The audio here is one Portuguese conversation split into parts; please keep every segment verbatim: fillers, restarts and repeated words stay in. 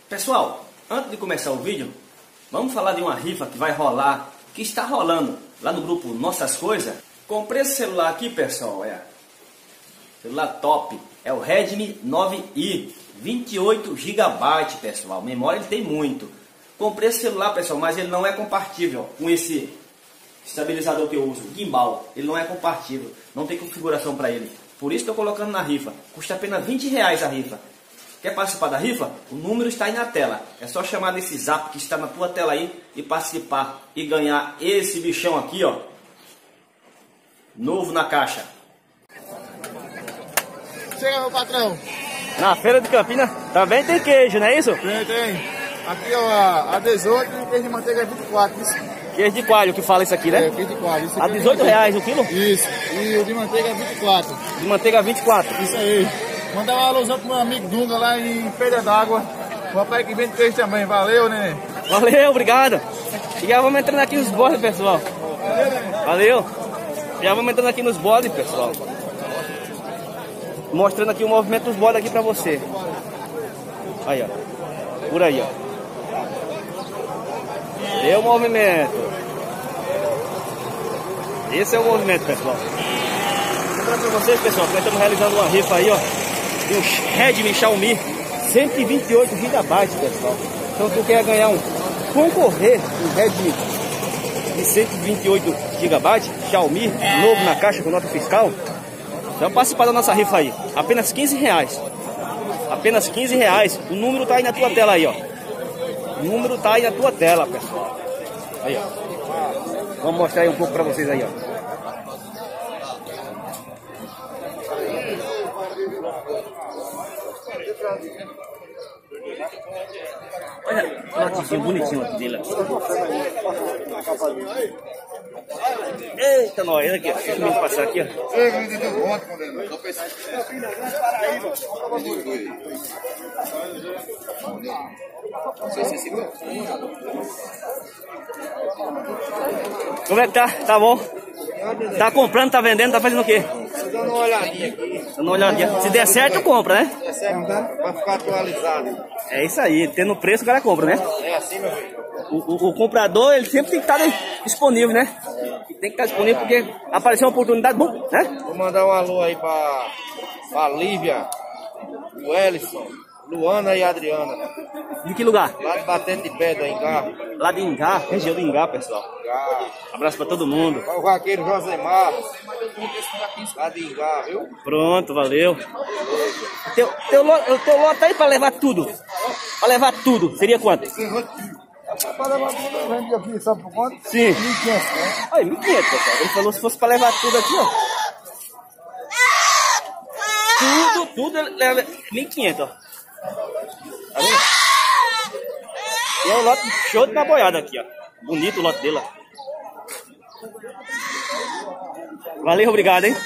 Pessoal, antes de começar o vídeo, vamos falar de uma rifa que vai rolar, que está rolando lá no grupo Nossas Coisas. Comprei esse celular aqui, pessoal, é celular top, é o Redmi nove i, vinte e oito gigabytes, pessoal, memória ele tem muito. Comprei esse celular, pessoal, mas ele não é compatível com esse estabilizador que eu uso, gimbal, ele não é compatível, não tem configuração para ele. Por isso estou colocando na rifa, custa apenas vinte reais a rifa. Quer participar da rifa? O número está aí na tela. É só chamar desse zap que está na tua tela aí e participar e ganhar esse bichão aqui, ó. Novo na caixa. Chega, meu patrão. Na feira de Campinas também tem queijo, não é isso? Tem, tem. Aqui, ó, a dezoito e queijo de manteiga é vinte e quatro. Isso. Queijo de coalho que fala isso aqui, né? É, queijo de coalho. Isso a dezoito reais o quilo? Isso. E o de manteiga é vinte e quatro. De manteiga vinte e quatro. Isso aí. Mandar uma alusão pro meu amigo Dunga lá em Pedra d'Água. O rapaz que vende queijo também. Valeu, né? Valeu, obrigado. E já vamos entrando aqui nos bodes, pessoal. Valeu. Já vamos entrando aqui nos bodes, pessoal. Mostrando aqui o movimento dos bodes aqui pra você. Aí, ó. Por aí, ó. Deu o movimento. Esse é o movimento, pessoal. Vou mostrar pra vocês, pessoal, que nós estamos realizando uma rifa aí, ó. De um Redmi Xiaomi cento e vinte e oito gigabytes, pessoal. Então tu quer ganhar um, concorrer um Redmi de cento e vinte e oito gigabytes, Xiaomi, novo na caixa com nota fiscal. Então participa da nossa rifa aí. Apenas quinze reais. Apenas quinze reais. O número tá aí na tua tela aí, ó. O número tá aí na tua tela, pessoal. Aí, ó. Vamos mostrar aí um pouco pra vocês aí, ó. Olha o lotezinho bonitinho aqui dele. Eita, nós, olha aqui, ó. Deixa eu passar aqui, ó. Como é que tá? Tá bom? Tá comprando, tá vendendo, tá fazendo o quê? Dando uma olhadinha aqui. Dando uma olhadinha. Se der certo, compra, né? Se der certo, pra ficar atualizado. É isso aí, tendo preço o cara compra, né? É assim, meu filho. O, o, o comprador, ele sempre tem que estar disponível, né? Tem que estar disponível porque apareceu uma oportunidade boa, né? Vou mandar um alô aí pra, pra Lívia, o Ellison, Luana e Adriana. De que lugar? Lá de Batente de Pedra, Ingá. Lá de Ingá, região de Ingá, pessoal. Ingá. Abraço pra todo mundo. O vaqueiro Josemar, lá de Ingá, viu? Pronto, valeu. Teu, teu, teu, teu lote aí pra levar tudo. Pra levar tudo, seria quanto? Para levar tudo, eu vendi aqui, sabe por quanto? Sim. mil e quinhentos, né? Olha, mil e quinhentos, pessoal. Ele falou se fosse pra levar tudo aqui, ó. Tudo, tudo leva mil e quinhentos, ó. Tá vendo? E é um lote show de boiada aqui, ó. Bonito o lote dele, ó. Valeu, obrigado, hein?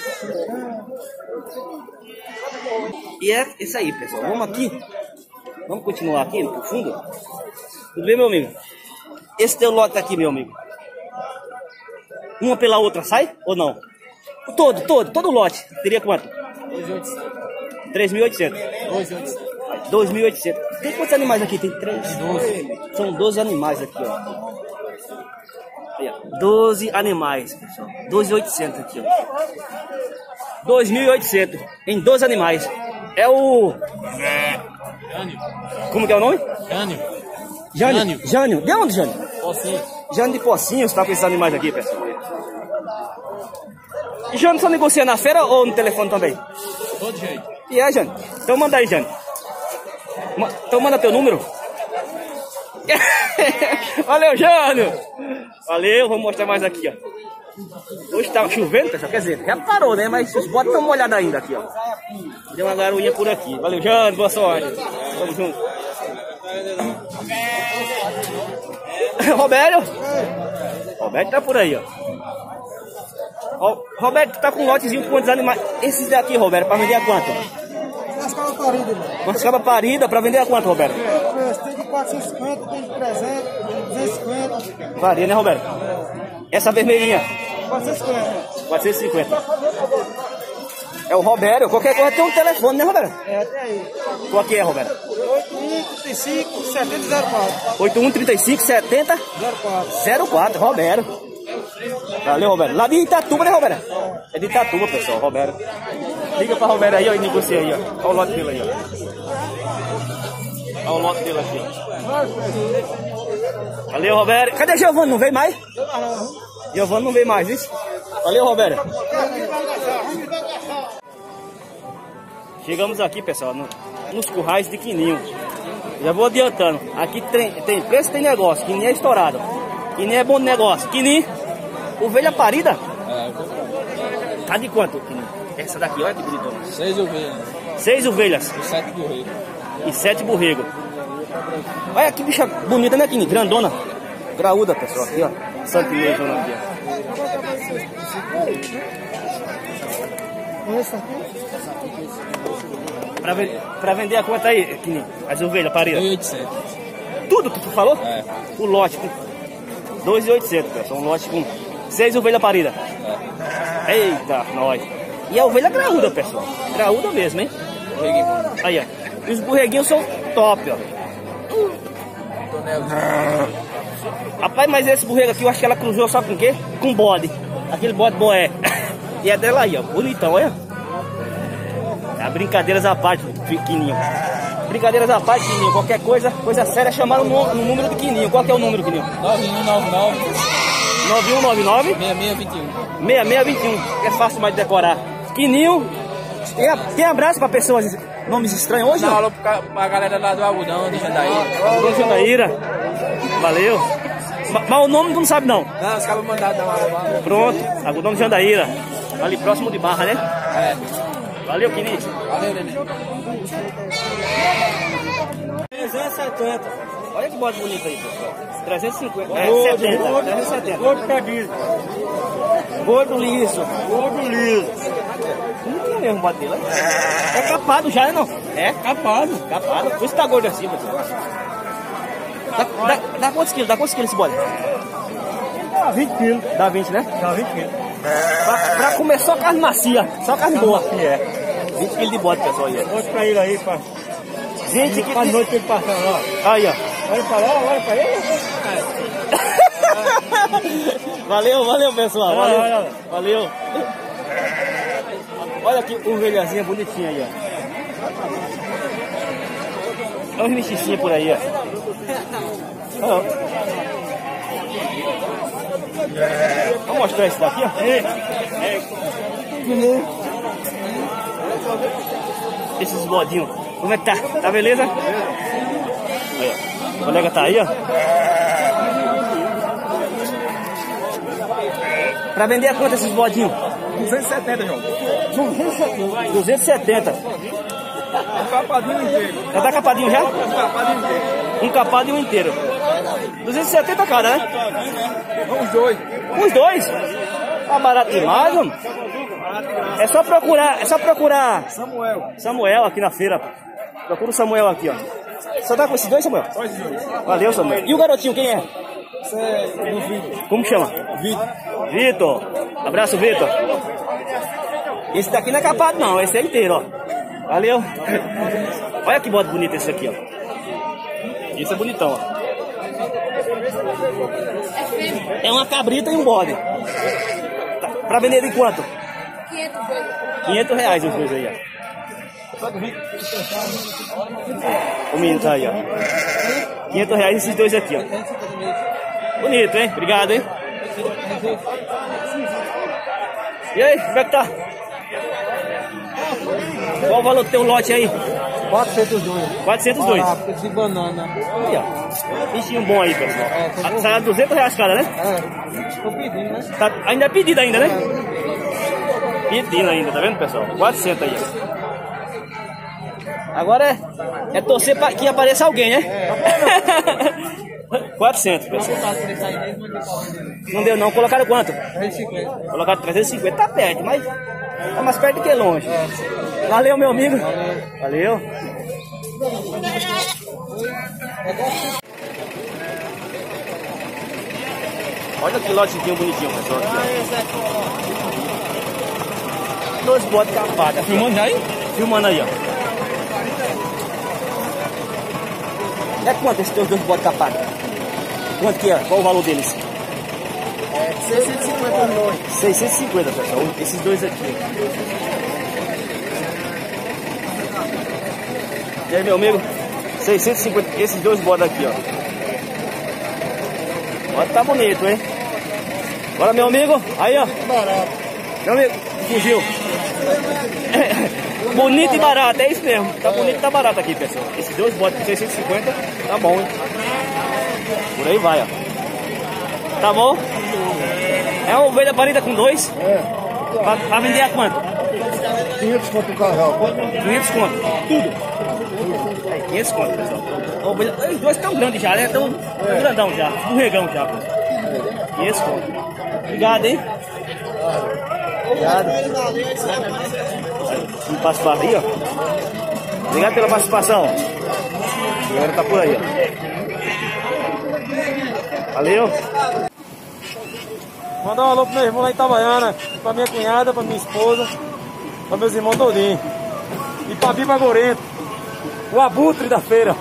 E é isso aí, pessoal. Vamos aqui. Vamos continuar aqui no fundo. Tudo bem, meu amigo? Esse teu lote aqui, meu amigo. Uma pela outra sai ou não? Todo, todo, todo lote. Teria quanto? três mil e oitocentos. dois mil e oitocentos. Tem quantos animais aqui? Tem três? doze. São doze animais aqui, ó. Aí, ó. doze animais, pessoal. doze mil e oitocentos aqui, ó. dois mil e oitocentos em doze animais. É o... Jânio. Como que é o nome? Jânio. Jânio. Jânio. De onde, Jânio? Pocinho. Jânio de Pocinhos tá com esses animais aqui, pessoal. E Jânio só negocia na feira ou no telefone também? Todo jeito. E é, Jânio? Então manda aí, Jânio. Ma então manda teu número. Valeu, Jânio. Valeu, vamos mostrar mais aqui, ó. Hoje tá chovendo, pessoal, quer dizer, já parou, né? Mas os botes estão molhados ainda aqui, ó. Deu uma garoinha por aqui. Valeu, Jânio, boa sorte. Tamo junto. Roberto? Roberto tá por aí, ó. Ro Roberto, tá com um lotezinho com quantos animais? Esses daqui, Roberto, pra vender a quanto? Mascaba parida, irmão. Mascaba parida, pra vender a quanto, Roberto? Tem de quatrocentos e cinquenta, tem de trezentos, duzentos e cinquenta. Varia, né, Roberto? Essa vermelhinha? quatrocentos e cinquenta. quatrocentos e cinquenta. É o Robério. Qualquer coisa tem um telefone, né, Robério? É, tem aí. Qual que é, Robério? oito um, trinta e cinco, setenta, zero quatro. oito um, trinta e cinco, setenta, zero quatro. zero quatro, Robério. Valeu, Robério. Lá de Itatuba, né, Robério? É de Itatuba, pessoal, Robério. Liga pra Robério aí, ó, e negocia aí, ó. Olha o lote dele aí, ó. Olha o lote dele aqui, ó. Valeu, Robério. Cadê Giovanni? Não veio mais? Giovanni não veio mais, isso? Valeu, Robério. Chegamos aqui, pessoal, no, nos currais de Quininho. Já vou adiantando. Aqui tem, tem preço, tem negócio. Quininho é estourado. Quininho é bom de negócio. Quininho, ovelha parida. Tá de quanto, Quininho? Essa daqui, olha que bonitona. Seis ovelhas. Seis ovelhas. E sete borregos. E sete borregos. Olha que bicha bonita, né, Quininho? Grandona. Graúda, pessoal. Aqui, ó. Santinezona aqui, ó. Pra, ve pra vender a conta aí, Quininho. As ovelhas paridas. dois mil e oitocentos. Tudo que tu falou? É. O lote com dois mil e oitocentos, pessoal. Um lote com seis ovelhas paridas. É. Eita, nós. E a ovelha graúda, pessoal. Graúda mesmo, hein? Borreguinho. Aí, ó. E os borreguinhos são top, ó. Rapaz, mas esse borrego aqui, eu acho que ela cruzou só com o quê? Com bode. Aquele bode boé. E é dela aí, ó. Bonitão, olha. Ah, brincadeiras à parte, Quininho. Brincadeiras à parte, Quininho. Qualquer coisa, coisa séria, chamaram no, no número do Quininho. Qual que é o número, Quininho? nove um nove nove. nove um nove nove. seis seis dois um. seis seis dois um. É fácil mais de decorar. Quininho. Tem, tem abraço pra pessoas, nomes estranhos hoje, Dá não? alô pra, pra galera lá do Algodão, de Jandaíra. Alô, Jandaíra. Valeu. Mas, mas o nome tu não sabe, não? Não, os caras mandaram dar uma alô. Pronto. Algodão de Jandaíra. Ali próximo de Barra, né? É. Valeu, Quininho. Valeu, Nenê. trezentos e setenta. Olha que bode bonito aí, pessoal. trezentos e cinquenta. É, Gordo, setenta. gordo, trezentos e setenta. gordo cabido. Gordo liso. Gordo liso. Não tem mesmo bode dele. É capado já, não? É capado. Capado. Por isso tá gordo assim, pessoal. Dá, dá, dá quantos quilos? Dá quantos quilos esse bode? Dá vinte quilos. Dá vinte, né? Dá vinte quilos. Pra, pra comer só carne macia. Só carne boa. É. vinte quilos de bode, pessoal. Aí, ó. Mostra pra ele aí, pá. vinte quilos. Pra noite ele passando lá. Aí, ó. Olha pra lá, olha pra ele. Valeu, valeu, pessoal. Olha, Valeu. olha. Valeu. Olha que ovelhazinha bonitinha aí, ó. Olha os mesticinhos por aí, ó. Olha. Vamos mostrar esse daqui, ó. Esses bodinhos. Como é que tá? Tá beleza? Aí, ó. O colega tá aí, ó. Pra vender a quanto esses bodinhos? duzentos e setenta, João. duzentos e setenta. Um capadinho inteiro. Já tá capadinho já? Um capadinho inteiro. Um capado e um inteiro. duzentos e setenta cada, né? Vamos dois. Os dois? Tá barato demais, mano. É só procurar, é só procurar Samuel. Samuel aqui na feira. Procura o Samuel aqui, ó. Só tá com esses dois, Samuel? Só esses dois. Valeu, Samuel. E o garotinho, quem é? Isso é meu filho. Como chama? Vitor. Vitor. Abraço, Vitor. Esse daqui não é capado, não. Esse é inteiro, ó. Valeu. Olha que bode bonito esse aqui, ó. Esse é bonitão, ó. É uma cabrita e um bode. Tá. Pra vender de quanto? quinhentos reais os dois aí, ó. O menino tá aí, ó. quinhentos reais esses dois aqui, ó. Bonito, hein? Obrigado, hein? E aí, como é que tá? Qual o valor do teu lote aí? quatrocentos e dois. quatrocentos e dois. Ah, de banana. Aí, ó. Bichinho bom aí, pessoal. Ah, sai a duzentos reais cada, né? É. Tô pedindo, né? Tá, ainda é pedido ainda, né? Pedindo ainda, tá vendo, pessoal? quatrocentos aí, ó. Agora é, é torcer pra que apareça alguém, né? quatrocentos, pessoal. Não deu não, colocaram quanto? trezentos e cinquenta. Colocaram trezentos e cinquenta, tá perto, mas tá mais perto do que longe. Valeu, meu amigo. Valeu. Olha que lotezinho bonitinho, pessoal. Aqui, dois bodes capados. Tá filmando já aí? Filmando aí, ó. É quanto esses teus dois bodes capados? Quanto que é? Qual o valor deles? É seiscentos e cinquenta milhões. seiscentos e cinquenta, pessoal. Esses dois aqui. E aí, meu amigo? seiscentos e cinquenta. Esses dois bodes aqui, ó. Olha, tá bonito, hein? Bora, meu amigo. Aí, ó. Barato. Meu amigo, fugiu. Bonito e barato, é isso mesmo. Tá bonito e tá barato aqui, pessoal. Esses dois bodes por seiscentos e cinquenta, tá bom, hein? Por aí vai, ó. Tá bom? É uma ovelha parida com dois? É. Pra, pra vender a quanto? quinhentos conto o casal. quinhentos conto. Tudo. É, quinhentos conto, pessoal. Ovelha, os dois tão grandes já, né? Tão, tão grandão já. Escorregão já, pessoal. quinhentos conto. Obrigado, hein? Obrigado. Um passo para aí, ó. Obrigado pela participação. A galera tá por aí, ó. Valeu. Mandar um alô pro meu irmão lá em Itabaiana, pra minha cunhada, pra minha esposa, pra meus irmãos todinhos. E pra Biba Gorento, o abutre da feira.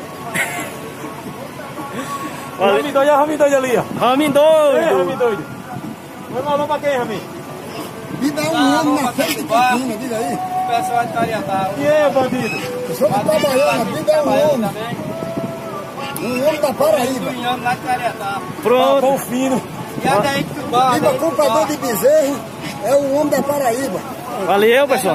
O Ramin doido, olha o Ramin doido ali, ó. Ramin Ei, doido. Ramin doido. Manda um alô pra quem, Ramin? Me dá um ano na feira de Campina, diga aí. O pessoal de Cariatá. E aí, bandido? Eu sou de Itabaiana, me dá um ano. Um ano da Paraíba. lá de Cariatá. Pronto. Pão fino. E Iba comprador de bezerro é o homem da Paraíba. Valeu, pessoal.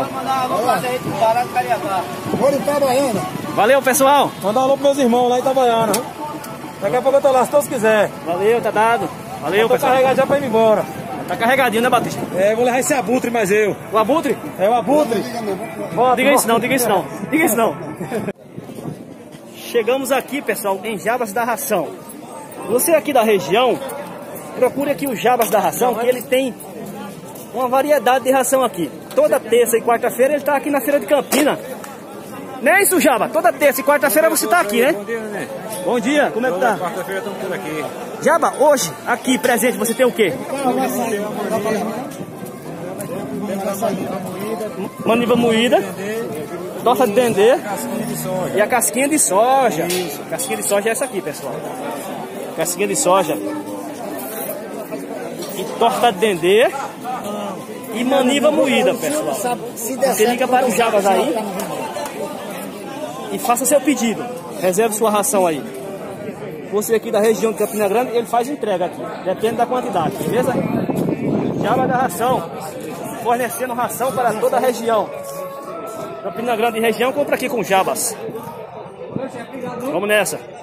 Moro em Itabaiana. Valeu, pessoal. Mandar um alô pros meus irmãos lá em Itabaiana. Daqui a pouco eu tô lá, se Deus quiser. Valeu, tá dado. Valeu, Eu tô pessoal. carregado já pra ir embora. Tá carregadinho, né, Batista? É, vou levar esse abutre, mas eu. O abutre? É o abutre. Bota, diga isso não, diga isso não. Diga isso não. Chegamos aqui, pessoal, em Jabas da Ração. Você aqui da região, procure aqui o Jabas da Ração, que ele tem uma variedade de ração aqui. Toda terça e quarta-feira ele tá aqui na Feira de Campina. Não é isso, Jaba? Toda terça e quarta-feira você tá aqui, né? Bom dia, Nenê. Bom dia, como é que tá? Quarta-feira estamos por aqui. Jaba, hoje, aqui presente, você tem o quê? Maniva moída, torta de dendê e a casquinha de soja. Isso, casquinha de soja é essa aqui, pessoal. Casquinha de soja. E torta de dendê e maniva moída, pessoal. Você liga para o Jabas aí e faça seu pedido. Reserve sua ração aí. Você aqui da região de Campina Grande, ele faz entrega aqui. Depende da quantidade, beleza? Jabas da Ração. Fornecendo ração para toda a região. Campina Grande e região, compra aqui com Jabas. Vamos nessa.